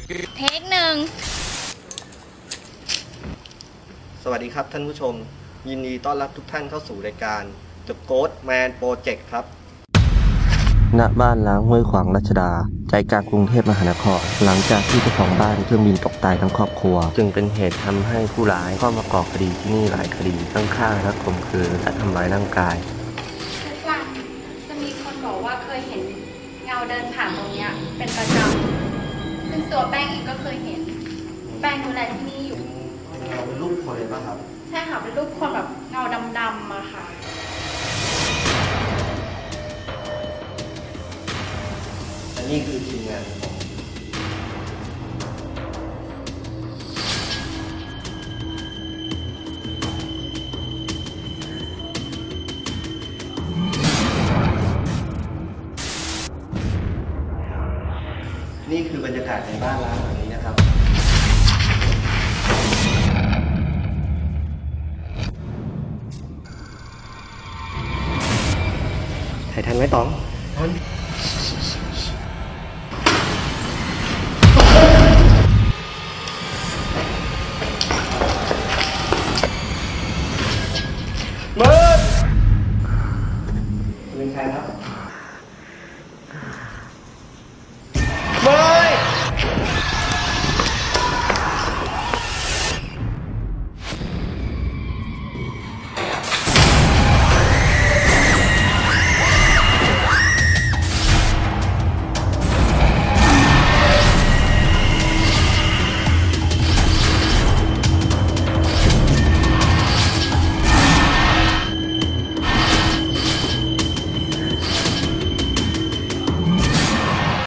เทคหนึ่งสวัสดีครับท่านผู้ชมยินดีต้อนรับทุกท่านเข้าสู่รายการ The Ghost Man Project ครับณบ้านล้างห้วยขวางรัชดาใจกลางกรุงเทพมหานครหลังจากที่เจ้าของบ้านเครื่องบินตกตายทั้งครอบครัวจึงเป็นเหตุทำให้ผู้ร้ายเข้ามาก่อคดีที่นี่หลายคดีทั้งฆ่าและข่มขืนและทำร้ายร่างกายทุกวันจะมีคนบอกว่าเคยเห็นเงาเดินผ่านตรงนี้เป็นประจำซึ่งตัวแป้งเองก็เคยเห็นแป้งดูแลที่นี่อยู่เงาเป็นรูปคนเลยป่ะครับใช่ค่ะเป็นรูปคนแบบเงาดำๆอะค่ะและนี่คือทีมงานของนี่คือบรรยากาศในบ้านล้างหลังนี้นะครับถ่ายทันไหมต๋องทัน